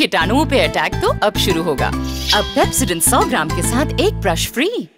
कीटाणुओं पे अटैक तो अब शुरू होगा। अब पेप्सिडन 100 ग्राम के साथ एक ब्रश फ्री।